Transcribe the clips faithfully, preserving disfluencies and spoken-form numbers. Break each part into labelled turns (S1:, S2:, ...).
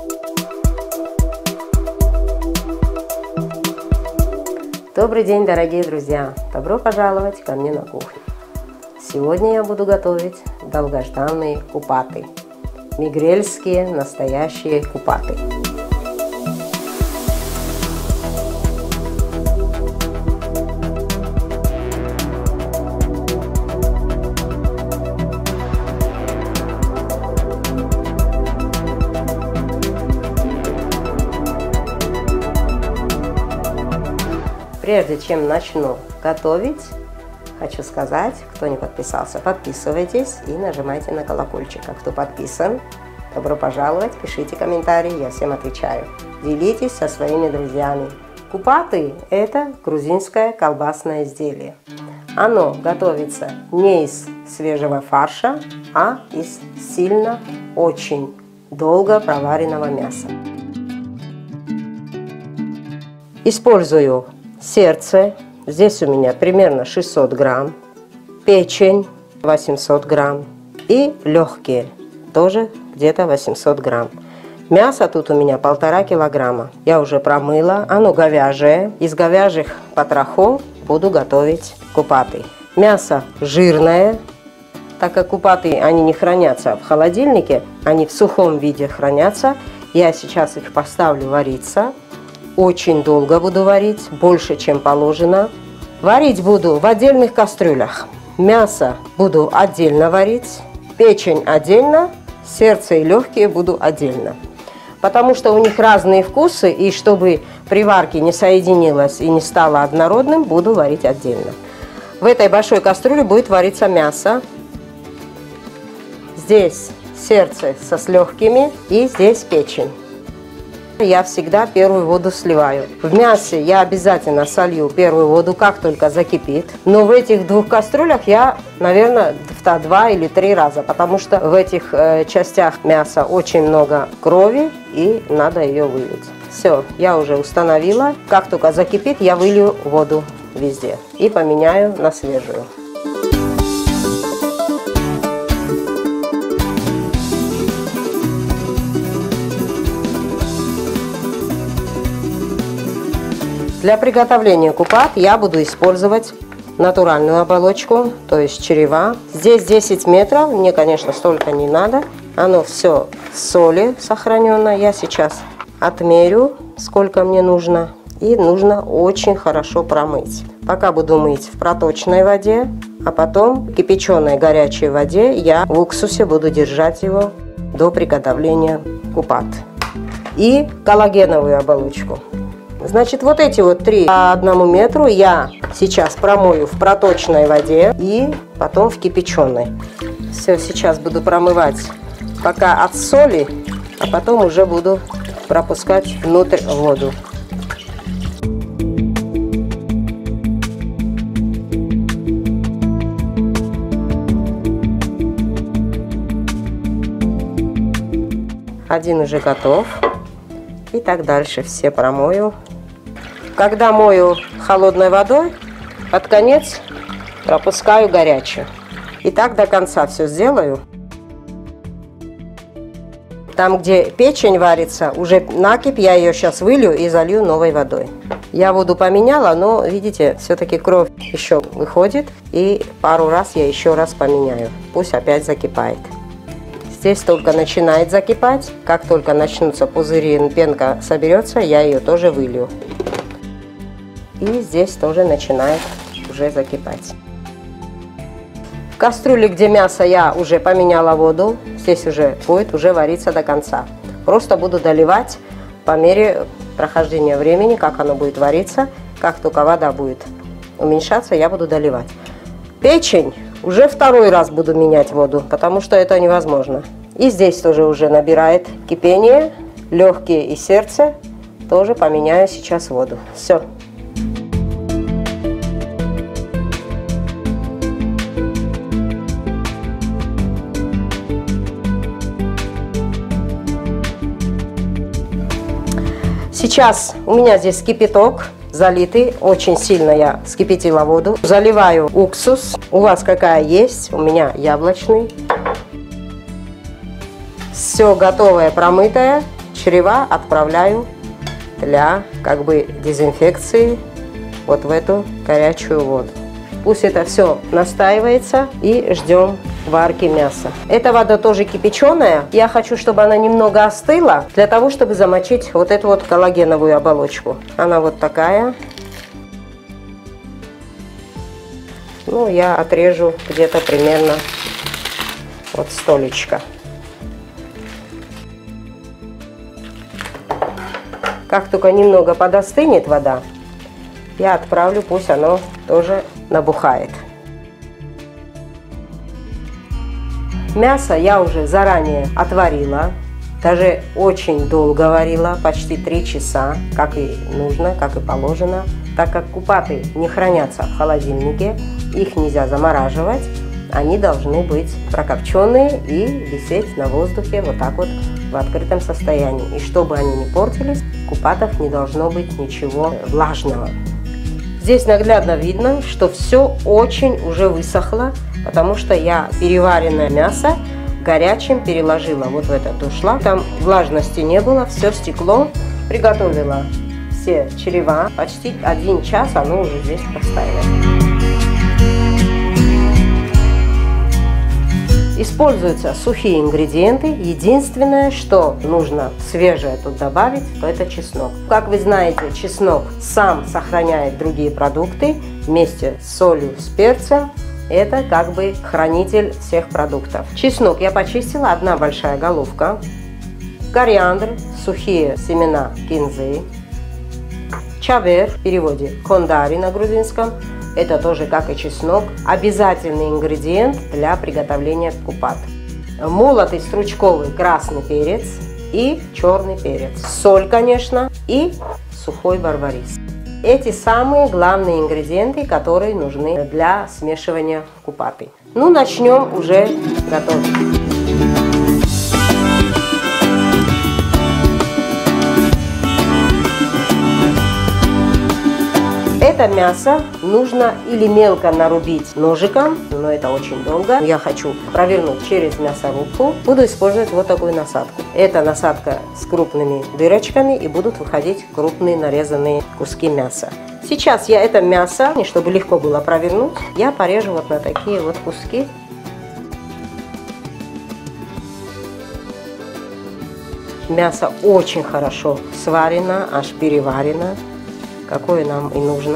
S1: Добрый день, дорогие друзья! Добро пожаловать ко мне на кухню. Сегодня я буду готовить долгожданные купаты. Мигрельские настоящие купаты. Прежде чем начну готовить, хочу сказать, кто не подписался, подписывайтесь и нажимайте на колокольчик. А кто подписан, добро пожаловать, пишите комментарии, я всем отвечаю. Делитесь со своими друзьями. Купаты – это грузинское колбасное изделие. Оно готовится не из свежего фарша, а из сильно, очень долго проваренного мяса. Использую сердце, здесь у меня примерно шестьсот грамм, печень восемьсот грамм и легкие, тоже где-то восемьсот грамм. Мясо тут у меня полтора килограмма. Я уже промыла, оно говяжье. Из говяжьих потрохов буду готовить купаты. Мясо жирное, так как купаты они не хранятся в холодильнике, они в сухом виде хранятся. Я сейчас их поставлю вариться. Очень долго буду варить, больше, чем положено. Варить буду в отдельных кастрюлях. Мясо буду отдельно варить, печень отдельно, сердце и легкие буду отдельно. Потому что у них разные вкусы, и чтобы при варке не соединилось и не стало однородным, буду варить отдельно. В этой большой кастрюле будет вариться мясо. Здесь сердце со с легкими и здесь печень. Я всегда первую воду сливаю. В мясе я обязательно солью первую воду, как только закипит. Но в этих двух кастрюлях я, наверное, в два или три раза, потому что в этих э, частях мяса очень много крови и надо ее вылить. Все, я уже установила. Как только закипит, я вылью воду везде и поменяю на свежую. Для приготовления купат я буду использовать натуральную оболочку, то есть черева. Здесь десять метров, мне, конечно, столько не надо. Оно все в соли сохранено. Я сейчас отмерю, сколько мне нужно. И нужно очень хорошо промыть. Пока буду мыть в проточной воде, а потом в кипяченой горячей воде я в уксусе буду держать его до приготовления купат. И коллагеновую оболочку. Значит, вот эти вот три по одному метру я сейчас промою в проточной воде и потом в кипяченой. Все, сейчас буду промывать пока от соли, а потом уже буду пропускать внутрь воду. Один уже готов. И так дальше все промою. Когда мою холодной водой, под конец пропускаю горячую. И так до конца все сделаю. Там, где печень варится, уже накипь, я ее сейчас вылью и залью новой водой. Я воду поменяла, но, видите, все-таки кровь еще выходит. И пару раз я еще раз поменяю. Пусть опять закипает. Здесь только начинает закипать. Как только начнутся пузыри, пенка соберется, я ее тоже вылью. И здесь тоже начинает уже закипать. В кастрюле, где мясо, я уже поменяла воду. Здесь уже будет уже вариться до конца. Просто буду доливать по мере прохождения времени, как оно будет вариться. Как только вода будет уменьшаться, я буду доливать. Печень уже второй раз буду менять воду, потому что это невозможно. И здесь тоже уже набирает кипение. Легкие и сердце тоже поменяю сейчас воду. Все. Сейчас у меня здесь кипяток залитый, очень сильно я вскипятила воду. Заливаю уксус, у вас какая есть, у меня яблочный. Все готовое, промытое. чрева отправляю для как бы дезинфекции вот в эту горячую воду. Пусть это все настаивается и ждем варки мяса. Эта вода тоже кипяченая. Я хочу, чтобы она немного остыла, для того, чтобы замочить вот эту вот коллагеновую оболочку. Она вот такая. Ну, я отрежу где-то примерно вот столечко. Как только немного подостынет вода, я отправлю, пусть оно тоже набухает. Мясо я уже заранее отварила, даже очень долго варила, почти три часа, как и нужно, как и положено. Так как купаты не хранятся в холодильнике, их нельзя замораживать, они должны быть прокопченные и висеть на воздухе вот так вот в открытом состоянии. И чтобы они не портились, в купатах не должно быть ничего влажного. Здесь наглядно видно, что все очень уже высохло, потому что я переваренное мясо горячим переложила вот в этот дуршлаг. Там влажности не было, все стекло. Приготовила все чрева. Почти один час оно уже здесь простояло. Используются сухие ингредиенты. Единственное, что нужно свежее тут добавить, то это чеснок. Как вы знаете, чеснок сам сохраняет другие продукты вместе с солью, с перцем. Это как бы хранитель всех продуктов. Чеснок я почистила, одна большая головка. Кориандр, сухие семена кинзы. Чавер, в переводе кондари на грузинском. Это тоже, как и чеснок, обязательный ингредиент для приготовления купат. Молотый стручковый красный перец и черный перец. Соль, конечно, и сухой барбарис. Эти самые главные ингредиенты, которые нужны для смешивания купаты. Ну, начнем уже готовить. Это мясо нужно или мелко нарубить ножиком, но это очень долго. Я хочу провернуть через мясорубку. Буду использовать вот такую насадку. Это насадка с крупными дырочками, и будут выходить крупные нарезанные куски мяса. Сейчас я это мясо, чтобы легко было провернуть, я порежу вот на такие вот куски. Мясо очень хорошо сварено, аж переварено. Какое нам и нужно.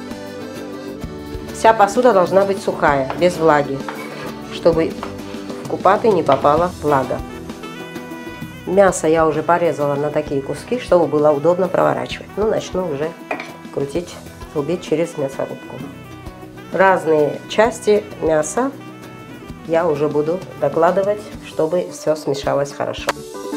S1: Вся посуда должна быть сухая, без влаги, чтобы в купаты не попала влага. Мясо я уже порезала на такие куски, чтобы было удобно проворачивать. Ну, начну уже крутить, рубить через мясорубку. Разные части мяса я уже буду докладывать, чтобы все смешалось хорошо.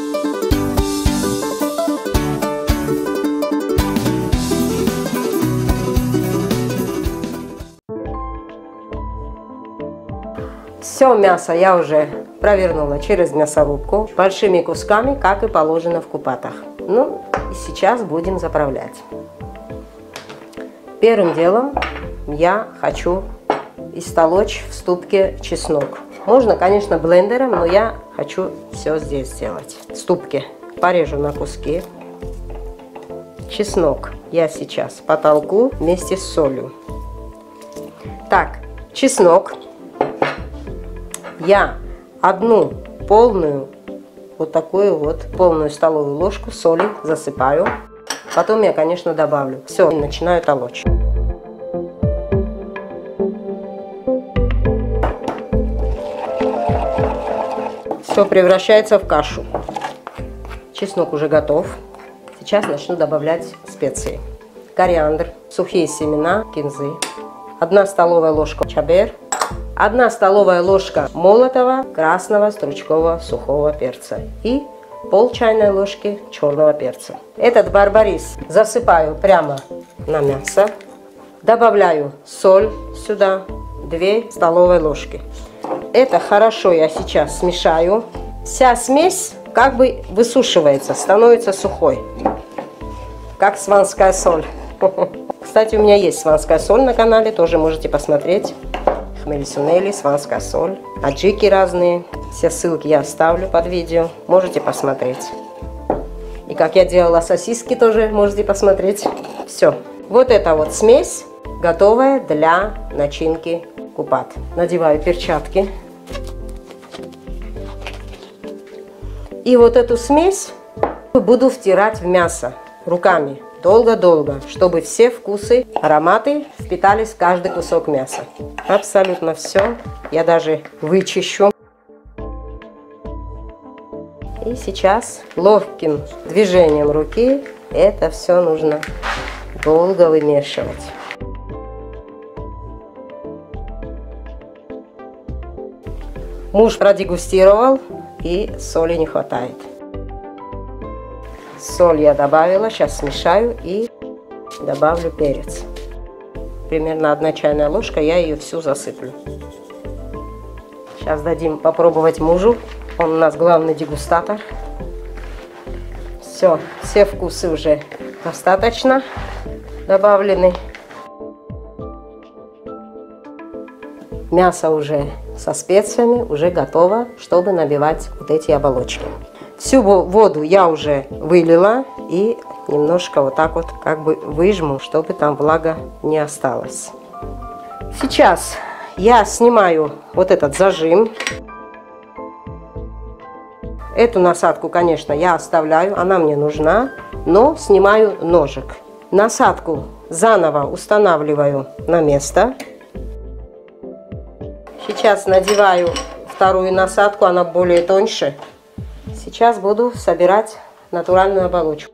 S1: Все мясо я уже провернула через мясорубку большими кусками, как и положено в купатах. Ну, и сейчас будем заправлять. Первым делом я хочу истолочь в ступке чеснок. Можно, конечно, блендером, но я хочу все здесь сделать. В ступке порежу на куски. Чеснок я сейчас потолку вместе с солью. Так, чеснок. Я одну полную, вот такую вот полную столовую ложку соли засыпаю. Потом я, конечно, добавлю. Все, начинаю толочь. Все превращается в кашу. Чеснок уже готов. Сейчас начну добавлять специи. Кориандр, сухие семена кинзы, одна столовая ложка чабер, одна столовая ложка молотого красного стручкового сухого перца и пол чайной ложки черного перца. Этот барбарис засыпаю прямо на мясо. Добавляю соль сюда, две столовые ложки. Это хорошо я сейчас смешаю. Вся смесь как бы высушивается, становится сухой, как сванская соль. Кстати, у меня есть сванская соль на канале, тоже можете посмотреть. Хмели-сунели, сванская соль, аджики разные. Все ссылки я оставлю под видео, можете посмотреть. И как я делала сосиски тоже, можете посмотреть. Все. Вот эта вот смесь готовая для начинки купат. Надеваю перчатки. И вот эту смесь буду втирать в мясо руками. Долго-долго, чтобы все вкусы, ароматы впитались в каждый кусок мяса. Абсолютно все. Я даже вычищу. И сейчас ловким движением руки это все нужно долго вымешивать. Муж продегустировал, и соли не хватает. Соль я добавила, сейчас смешаю и добавлю перец. Примерно одна чайная ложка, я ее всю засыплю. Сейчас дадим попробовать мужу, он у нас главный дегустатор. Все, все вкусы уже достаточно добавлены. Мясо уже со специями, уже готово, чтобы набивать вот эти оболочки. Всю воду я уже вылила и немножко вот так вот как бы выжму, чтобы там влага не осталась. Сейчас я снимаю вот этот зажим. Эту насадку, конечно, я оставляю, она мне нужна, но снимаю ножик. Насадку заново устанавливаю на место. Сейчас надеваю вторую насадку, она более тоньше. Сейчас буду собирать натуральную оболочку.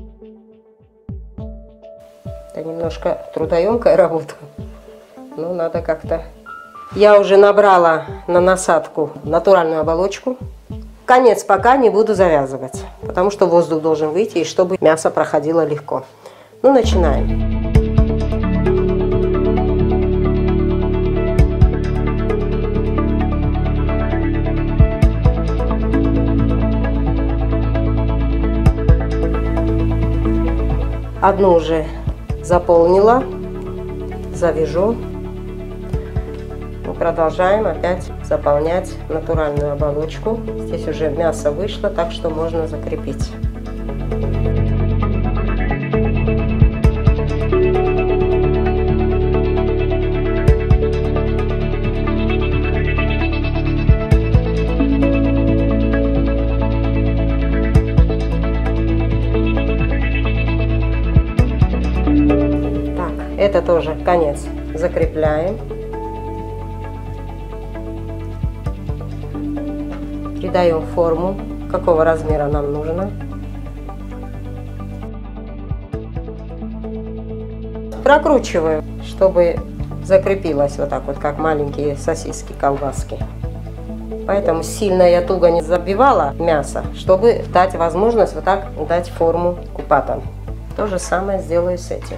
S1: Это немножко трудоемкая работа, но надо как-то. Я уже набрала на насадку натуральную оболочку. Конец пока не буду завязывать, потому что воздух должен выйти, и чтобы мясо проходило легко. Ну, начинаем. Одну уже заполнила, завяжу. Мы продолжаем опять заполнять натуральную оболочку. Здесь уже мясо вышло, так что можно закрепить. Это тоже конец закрепляем. Придаем форму, какого размера нам нужно. Прокручиваю, чтобы закрепилось вот так вот, как маленькие сосиски, колбаски. Поэтому сильно я туго не забивала мясо, чтобы дать возможность вот так дать форму купатам. То же самое сделаю с этим.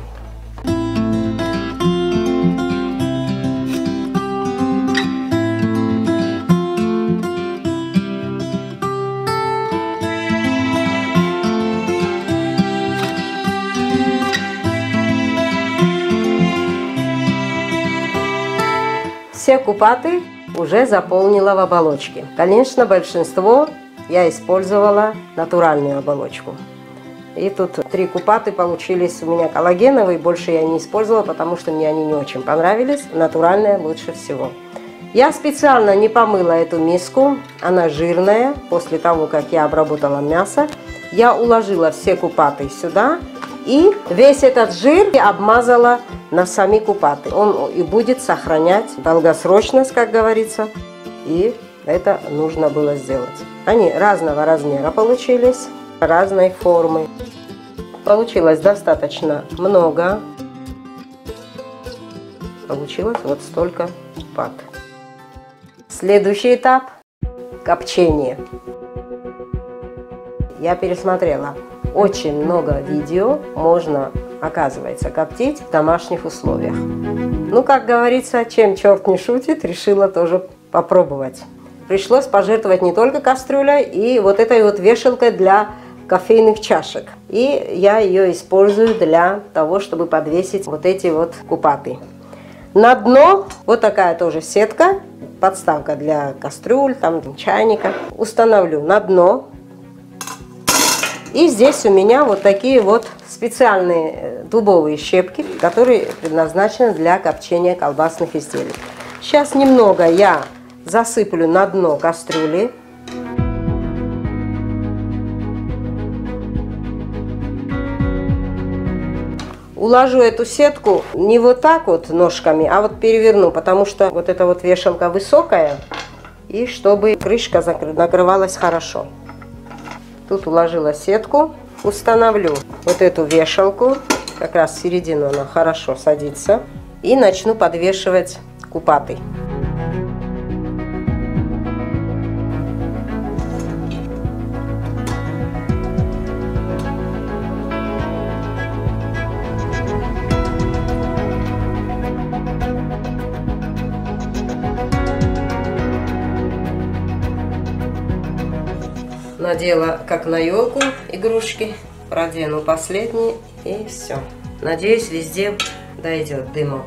S1: Все купаты уже заполнила в оболочке. Конечно, большинство я использовала натуральную оболочку. И тут три купаты получились у меня коллагеновые, больше я не использовала, потому что мне они не очень понравились. Натуральная лучше всего. Я специально не помыла эту миску, она жирная. После того, как я обработала мясо, я уложила все купаты сюда. И весь этот жир я обмазала на сами купаты. Он и будет сохранять долгосрочность, как говорится. И это нужно было сделать. Они разного размера получились, разной формы. Получилось достаточно много. Получилось вот столько купат. Следующий этап – копчение. Я пересмотрела. Очень много видео можно, оказывается, коптить в домашних условиях. Ну, как говорится, чем черт не шутит, решила тоже попробовать. Пришлось пожертвовать не только кастрюлей, и вот этой вот вешалкой для кофейных чашек. И я ее использую для того, чтобы подвесить вот эти вот купаты. На дно вот такая тоже сетка, подставка для кастрюль, там чайника. Установлю на дно. И здесь у меня вот такие вот специальные дубовые щепки, которые предназначены для копчения колбасных изделий. Сейчас немного я засыплю на дно кастрюли. Уложу эту сетку не вот так вот ножками, а вот переверну, потому что вот эта вот вешалка высокая, и чтобы крышка накрывалась хорошо. Тут уложила сетку, установлю вот эту вешалку, как раз в середину она хорошо садится, и начну подвешивать купаты. Надела как на елку игрушки, продену последний и все. Надеюсь, везде дойдет дымок.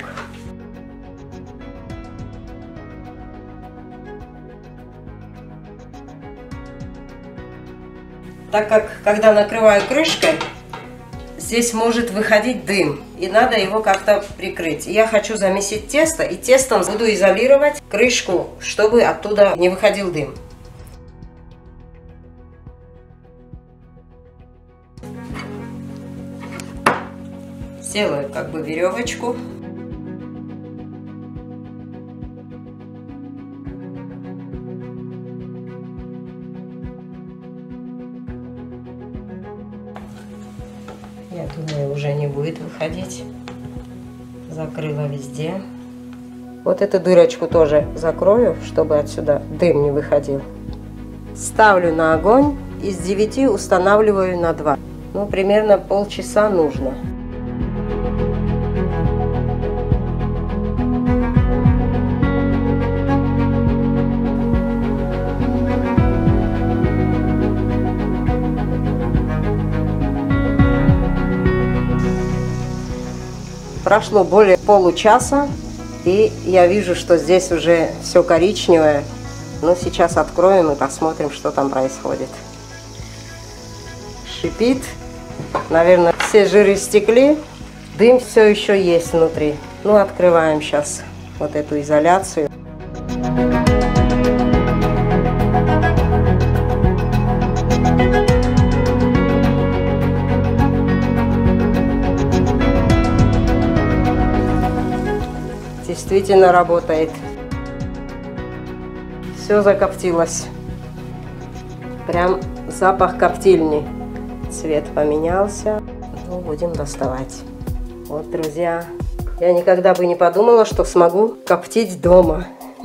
S1: Так как, когда накрываю крышкой, здесь может выходить дым, и надо его как-то прикрыть. Я хочу замесить тесто, и тестом буду изолировать крышку, чтобы оттуда не выходил дым. Сделаю как бы веревочку. Я думаю, уже не будет выходить. Закрыла везде. Вот эту дырочку тоже закрою, чтобы отсюда дым не выходил. Ставлю на огонь и с девяти устанавливаю на два. Ну, примерно полчаса нужно. Прошло более получаса, и я вижу, что здесь уже все коричневое. Но сейчас откроем и посмотрим, что там происходит. Шипит. Наверное, все жиры стекли. Дым все еще есть внутри. Ну, открываем сейчас вот эту изоляцию. Действительно работает. Все закоптилось. Прям запах коптильни. Цвет поменялся. Ну, будем доставать. Вот, друзья, я никогда бы не подумала, что смогу коптить дома.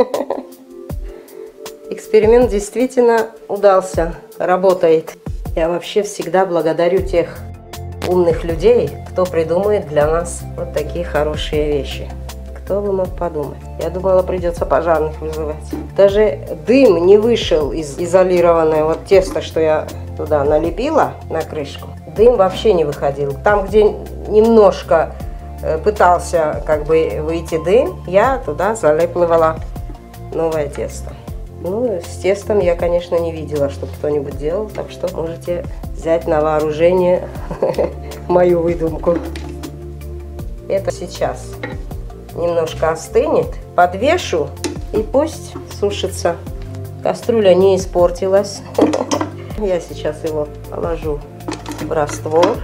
S1: Эксперимент действительно удался. Работает. Я вообще всегда благодарю тех умных людей, кто придумает для нас вот такие хорошие вещи. Кто бы мог подумать? Я думала, придется пожарных вызывать. Даже дым не вышел из изолированного вот теста, что я туда налепила на крышку. Дым вообще не выходил. Там, где немножко пытался как бы выйти дым, я туда залепливала новое тесто. Ну, с тестом я, конечно, не видела, чтобы кто-нибудь делал, так что можете взять на вооружение мою выдумку. Это сейчас немножко остынет, подвешу и пусть сушится. Кастрюля не испортилась. Я сейчас его положу в раствор.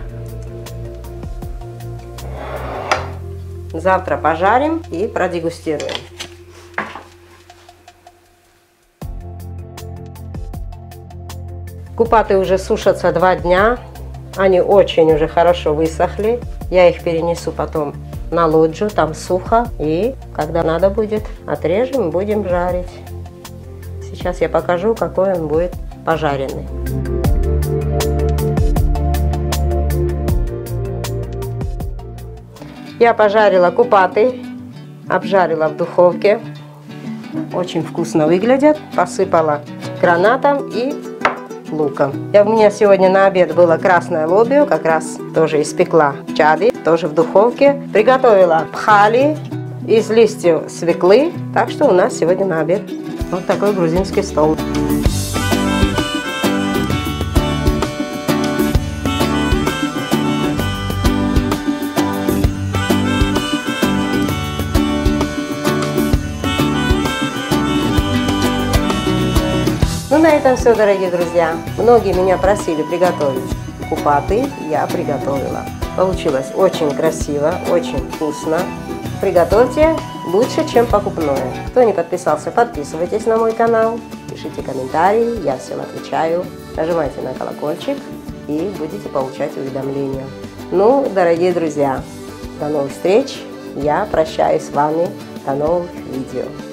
S1: Завтра пожарим и продегустируем. Купаты уже сушатся два дня. Они очень уже хорошо высохли. Я их перенесу потом на лоджию, там сухо. И когда надо будет, отрежем и будем жарить. Сейчас я покажу, какой он будет пожаренный. Я пожарила купаты, обжарила в духовке. Очень вкусно выглядят. Посыпала гранатом и луком. Я, у меня сегодня на обед было красное лобио, как раз тоже испекла в чаде, тоже в духовке. Приготовила пхали из листьев свеклы, так что у нас сегодня на обед вот такой грузинский стол. на этом все, дорогие друзья. Многие меня просили приготовить купаты, я приготовила. Получилось очень красиво, очень вкусно. Приготовьте лучше, чем покупное. Кто не подписался, подписывайтесь на мой канал, пишите комментарии, я всем отвечаю. Нажимайте на колокольчик и будете получать уведомления. Ну, дорогие друзья, до новых встреч. Я прощаюсь с вами. До новых видео.